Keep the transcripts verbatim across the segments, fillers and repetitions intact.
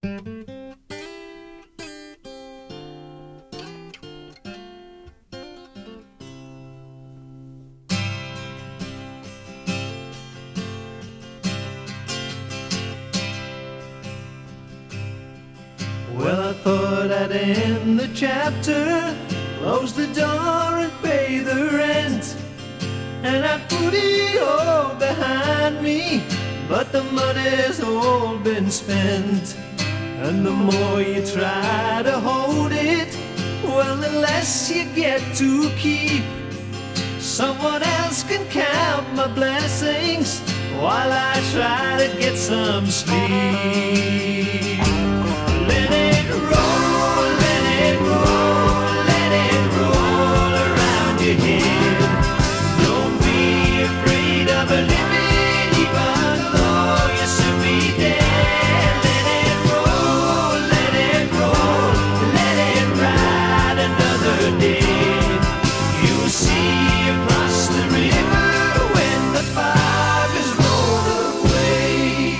Well, I thought I'd end the chapter, close the door and pay the rent, and I put it all behind me, but the money's all been spent. And the more you try to hold it, well, the less you get to keep. Someone else can count my blessings while I try to get some sleep. Let it roll, let it roll, let it roll around your head. Don't be afraid of a living, even though you should be dead. Let it roll, let it roll, let it ride another day. You'll see across the river when the fog is rolled away.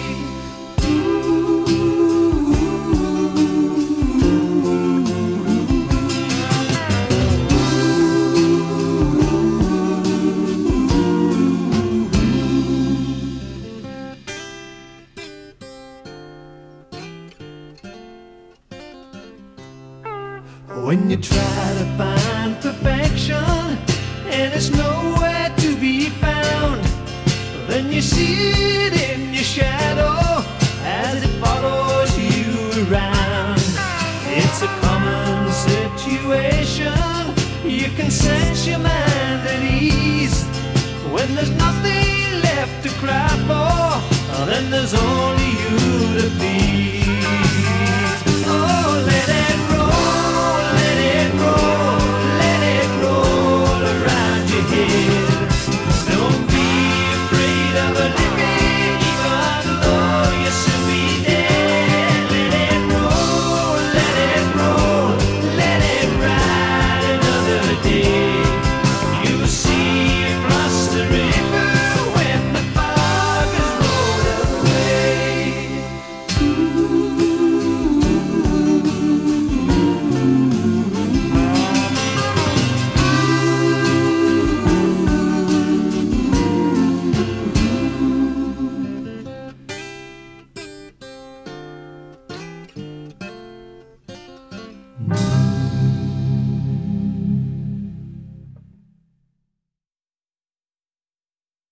When you try to find perfection and it's nowhere to be found, then you see it in your shadow as it follows you around. It's a common situation, you can set your mind at ease. When there's nothing left to cry for, then there's only you to please.